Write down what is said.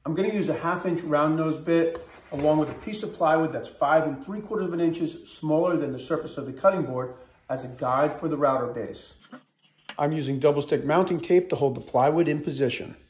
I'm going to use a 1/2 inch round nose bit along with a piece of plywood that's 5 3/4 inches smaller than the surface of the cutting board as a guide for the router base. I'm using double stick mounting tape to hold the plywood in position.